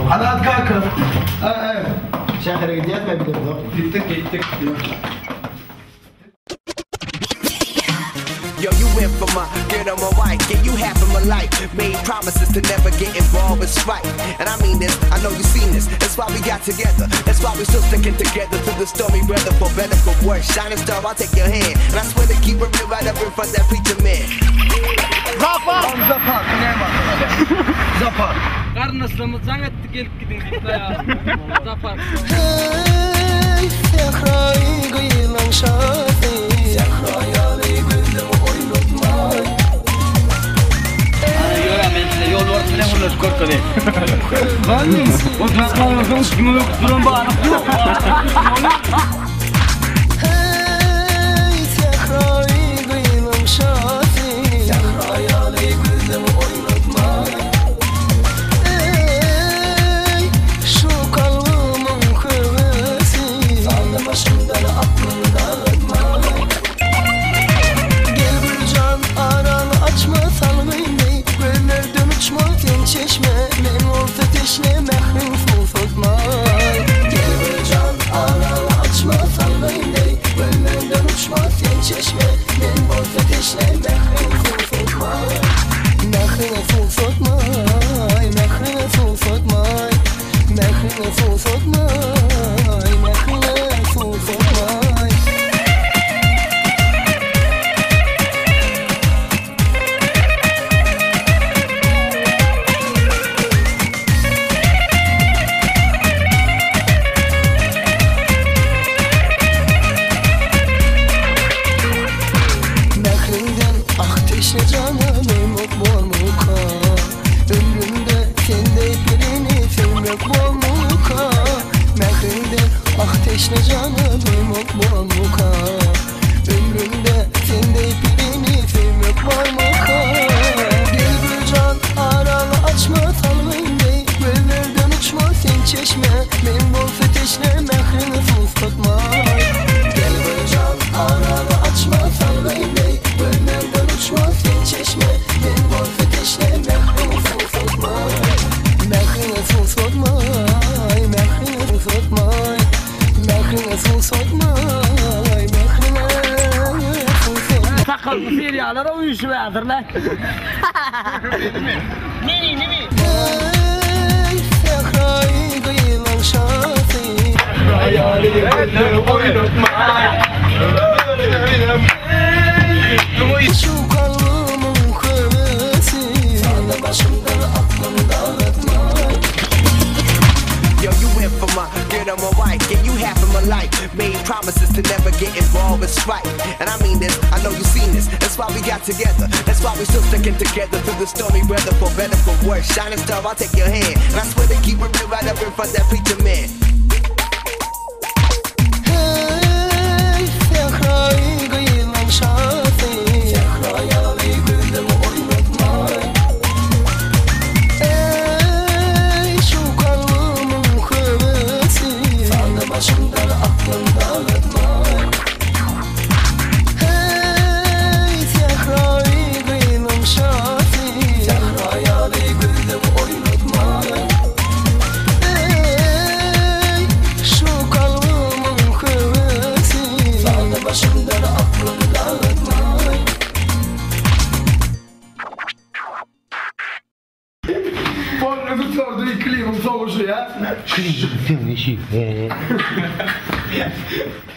Hadi kalkın. Evet. Şehre gidiyor mu bir de? Gittik. Yo, you went for my girl on my wife, gave you half of my life. Made promises to never get involved with strife. And I mean this, I know you seen this. That's why we got together. That's why we still sticking together through the stormy weather. For better, for worse. Shining star, I'll take your hand. And I swear to keep it real right up in front of that preacher man. Zapar. Ne var? Zapar. Karnısımız zannetti gelip gidin ya. Zapar. Hey, Zehra-i gıyılan şafi, Zehra-i güldüm oynatmay. Ben size yol var ne olur korku değil. O kız kalmasın kimi yok duran bana. Hey, Zehra-i gıyılan şafi, Zehra-i güldüm oynatmay. Hey, şu kalbımın kıvısı, saldı başımdan aklını dağıtma. Gel bir can aranı açma salmayın bey, gönlerden uçma ten çeşme, men orta teşne mehrin sulfatmay. Gel bir can aranı açma salmayın bey, gönlerden uçma ten çeşme, men orta teşne mehrin sulfatmay. Mehrin sulfatmay, mehrin sulfatmay, mehrin sulfatmay, mehrin sulfatmay. Mehrinden ateşle canım bol muka, ömrümde sende birini sevmek bol muka. Mehrinden ateşle canım bol muka, ömrümde sende birini sevmek bol muka. Gel bir can aralı açma salmayın bey, göllerden uçma sen çeşme, men bol feteşle mehrini sulfatma. Gel bir can aralı açma salmayın bey, göllerden uçma sen çeşme, men bol feteşle mehrini sulfatma. Mehrini sulfatma, mehrini sulfatma, mehrini sulfatma, mehrini sulfatma. Takıldı seriyalara uyuşu verdir lan. Ne mi? Hey, Zehra-i gıyılan şafi, Hayali güldüm oynatmay. şu kalbımın kıvısı, saldı başımdan aklını dağıtma. Yo, you went for my girl on my wife, gave you half of my life. Made promises to never get involved with strife. And I mean this, I know you seen this. That's why we got together. That's why we still sticking together through the stormy weather. For better, for worse. Shining star, I'll take your hand. And I swear to keep it real right up in front of that preacher man. Hey, Zehra-i gıyılan şafi, Zehra-i güldüm oynatma. Ey, şu kalbımın kıvısı, saldı başımdan aklını dağıtma. Hey, Zehra-i gıyılan şafi, Zehra-i güldüm oynatma. Ey, şu kalbımın kıvısı, saldı başımdan aklını dağıtma. Polny wytwardy i klimat założy, ja? Klimat,